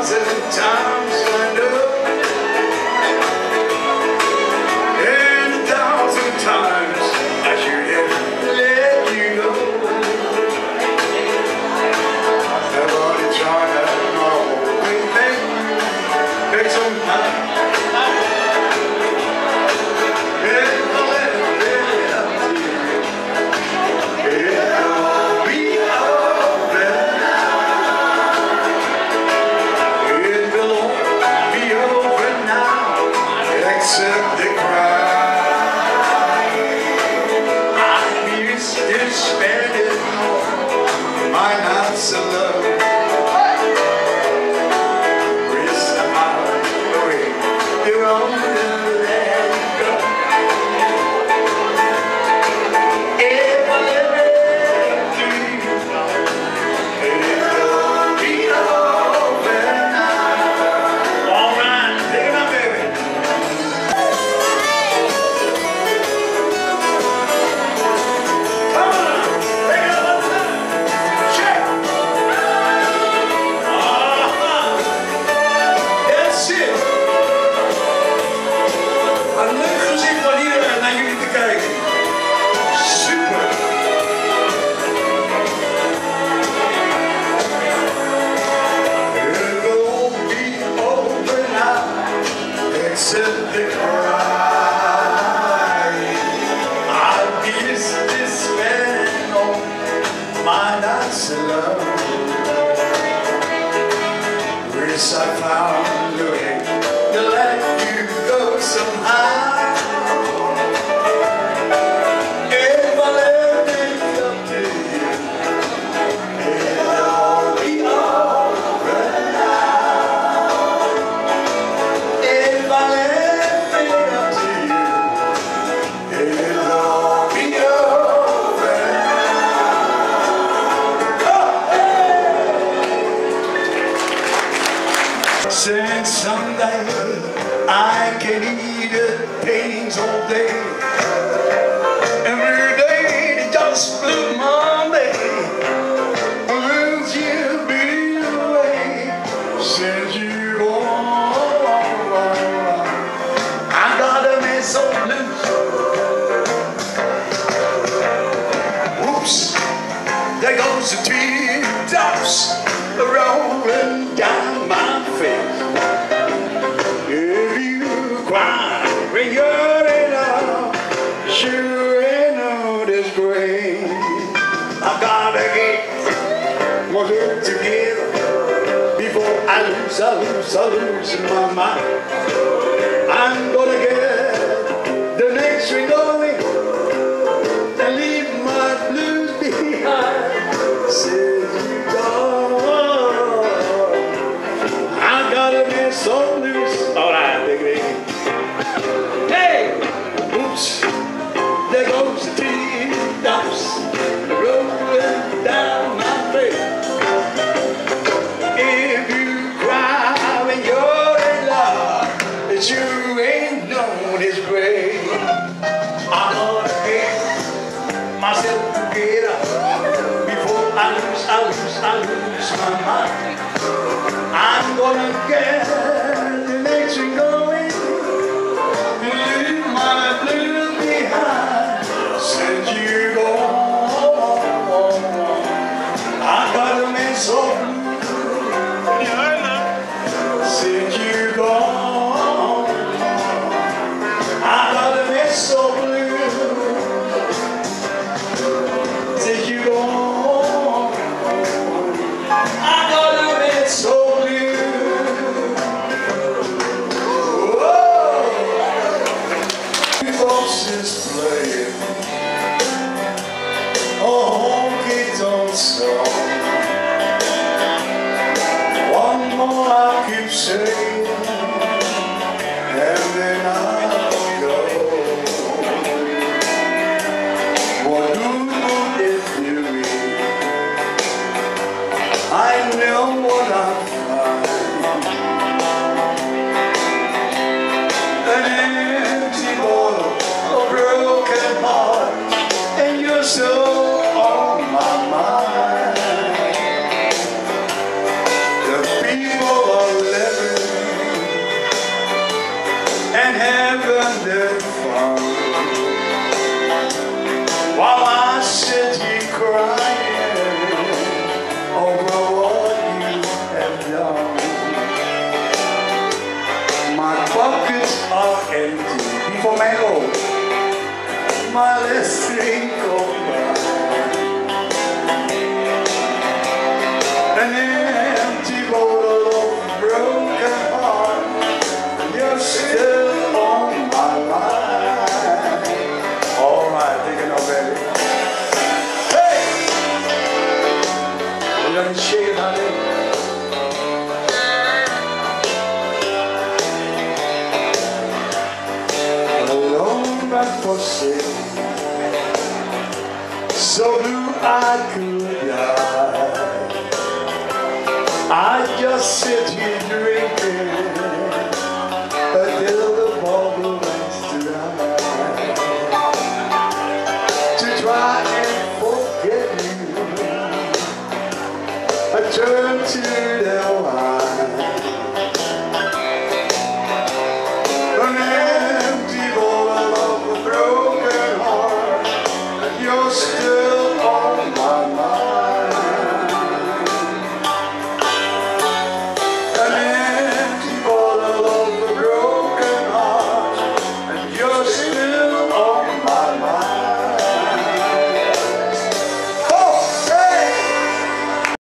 Since Sunday I can eat the pains all day. Every day it just blew Monday. Since you've been away, since you gone, I gotta miss so blues. Whoops, there goes the teardrops rolling down my face. If you cry when you're in love, sure ain't no disgrace. I gotta get my head together before I lose my mind. I'm gonna get the next string going and leave my blues behind. Since you gone, I gotta be so loose. All right, baby. Hey, oops, there goes the teardrops rolling down my face. If you cry when you're in love, it's you ain't no disgrace. I'm gonna get myself together before I lose my mind. I'm gonna get the next thing going and leave my blues behind. Since you gone, I gotta miss so blue. Since you gone, I gotta miss so blue. Since you gone, I gotta miss so blue. Is playing a honky-tonk song. One more I keep saying, and then I'll go. What good it do me? I know what I find. An empty bottle, a broken heart, and you're so on my mind. The people are over what you have done. My pockets are empty before my own. My last drink of wine, an empty bottle of broken heart. You're still on my mind. All right, take it now, baby. Hey, we're gonna shake it, honey. Forsake, so blue I could die. I just sit here drinking until the bottle ends tonight. To try and forget you, I turn to the wine.